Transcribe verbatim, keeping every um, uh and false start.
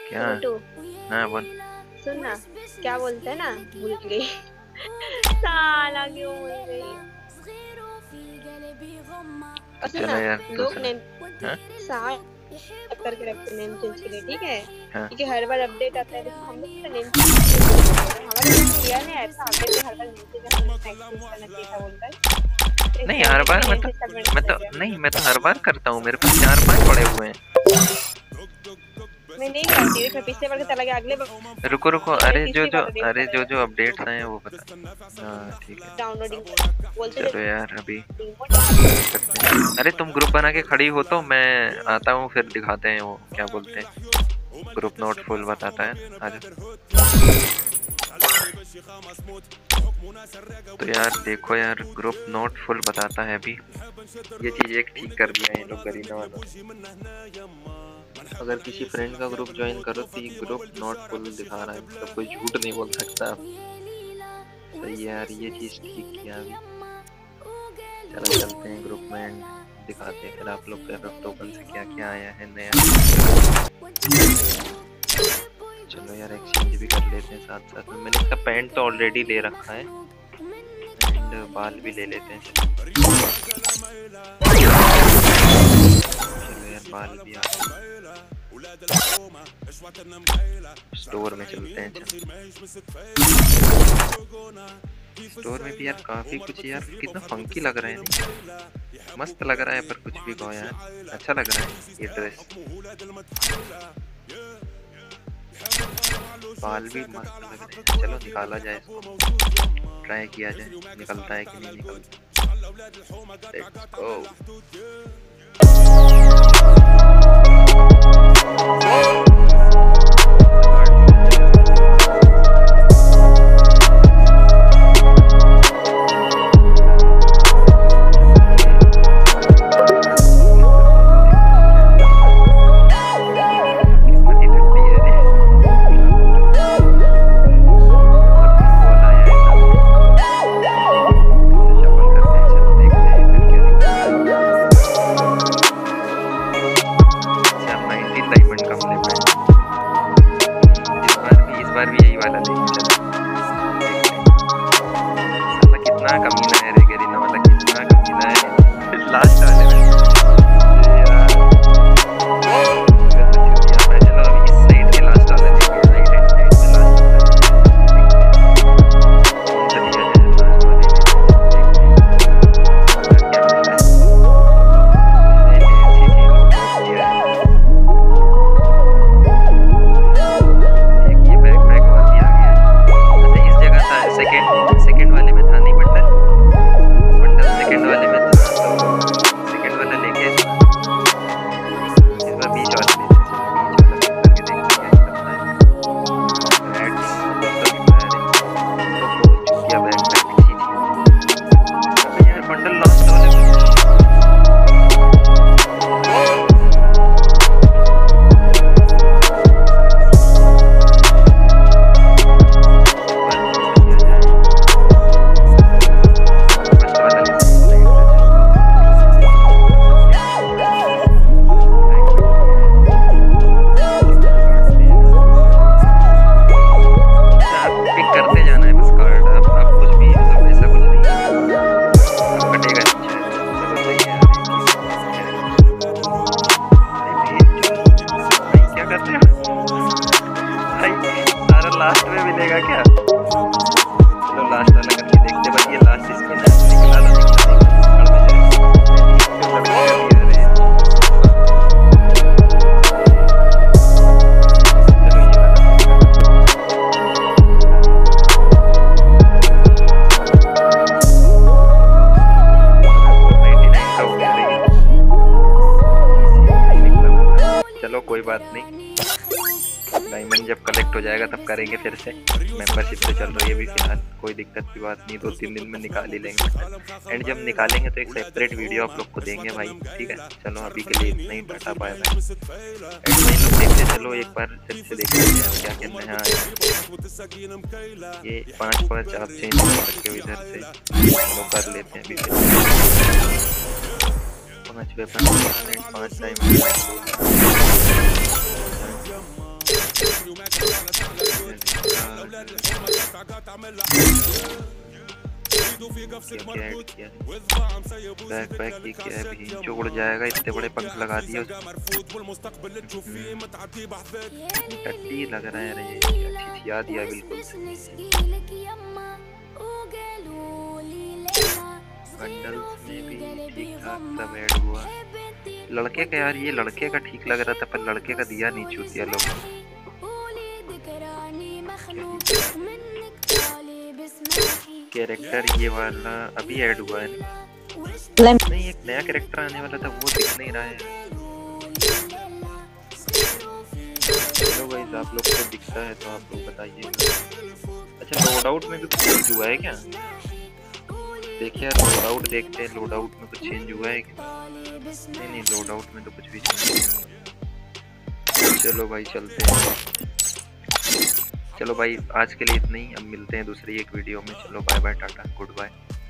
क्या? छोटू हाँ बोल। सुन ना, क्या बोलते हैं ना, भूल गई। साला क्यों भूल गई। और सुन चलो ना, यार लोग दूसरा। नेम हाँ साल करके रखते हैं नेम चेंज के लिए, ठीक है? हाँ। क्योंकि हर बार अपडेट आता है, लेकिन हम लोग तो नेम चेंज के लिए बोलते हैं यार। हमारे दिमाग में यह नहीं आता अपडेट में हर बार नेम चेंज हमें एक्सेस करना चाहिए था बोलकर। तो नहीं इसलिए हर हमने इसमें बार मैं नेम तो चेंज का मैं बटन तो दिया। नहीं मैं तो हर बार करता हूँ, मेरे पास चार पांच पड़े हुए हैं। मैं नहीं करती, देख मैं पिछले बार के चला गया, अगले बार रुको रुको, मेरी अरे जो तीसरी जो बार अपडेट अरे जो करेगा जो अपडेट्स आए हैं वो बता। हाँ ठीक है। डाउनलोडिंग बोलते थे चलो यार अभी रिमोट डाउनलोड करते हैं। अरे तुम ग्रुप बना के खड़ी हो तो मैं आता हूँ, फिर दिखाते हैं वो क्या बोलते हैं, ग्रुप नोट फुल बताता है। आजा। तो यार देखो यार, ग्रुप नोट फुल बताता है अभी। ये चीज एक ठीक कर दिया है ये लोग गरीना वालों ने। अगर किसी फ्रेंड का ग्रुप ज्वाइन करो तो ये ग्रुप नॉट फुल दिखा रहा है, मतलब कोई झूठ नहीं बोल सकता। सही है यार, ये चीज ठीक किया अभी। चलो चलते हैं ग्रुप में एंड दिखाते हैं फिर आप लोग के टोकन से क्या क्या आया है नया। चलो यार एक्सचेंज भी कर लेते हैं साथ साथ में। मैंने इसका पैंट तो ऑलरेडी ले रखा है एंड बाल भी ले लेते हैं। चलो यार बाल भी आ गए। स्टोर में चलते हैं। चल स्टोर में भी यार काफी कुछ, यार कितना फंकी लग रहा है, मस्त लग रहा है। पर कुछ भी कहो यार, अच्छा लग रहा है ये ड्रेस। बाल भी मस्त लग रहे हैं। चलो निकाला जाए इसको, ट्राई किया जाए निकलता है कि नहीं निकलता। Let's go. लास्ट में मिलेगा क्या? चलो लास्ट वाला करके देखते, बस ये लास्ट स्पिन है। निकला तो निकला, चलो कोई बात नहीं। डायमंड जब कलेक्ट हो जाएगा तब करेंगे फिर से। मेंबरशिप तो चल रही है अभी फिलहाल, कोई दिक्कत की बात नहीं, दो तीन दिन में निकाल ही लेंगे। एंड जब निकालेंगे तो एक सेपरेट वीडियो आप लोग को देंगे भाई, ठीक है? चलो अभी के लिए इतना ही, टाटा बाय बाय। एंड वही लोग देखते, चलो एक बार फिर से देख लेते हैं क्या क्या नया आया। ये पाँच पाँच आप चेंज कर सकते हो इधर से, चलो कर लेते हैं अभी। पाँच वेपन, पाँच टाइम क्या क्या ऐड किया है? बैक पैक की क्या है? भींचो उड़ जाएगा, इतने बड़े पंख लगा दिए। टट्टी लग रहा है रे, खिसिया दिया बिल्कुल। बंडल्स में भी ठीक ठाक सब ऐड हुआ। लड़के का यार, ये लड़के का ठीक लग रहा था, पर लड़के का दिया नहीं चूतिया लोगों ने। कैरेक्टर ये वाला अभी ऐड हुआ है ना? नहीं, एक नया कैरेक्टर आने वाला था, वो दिख नहीं रहा है। चलो गाइस, आप लोग को दिखता है तो आप लोग बताइए। अच्छा, लोड आउट में भी कुछ चेंज हुआ है क्या? देखिए यार, लोड आउट देखते हैं, लोड आउट में कुछ चेंज हुआ है क्या? नहीं नहीं, लोड आउट में तो कुछ भी चेंज नहीं हुआ। चलो भाई चलते हैं। चलो भाई, आज के लिए इतना ही। अब मिलते हैं दूसरी एक वीडियो में। चलो bye bye, tata, good bye.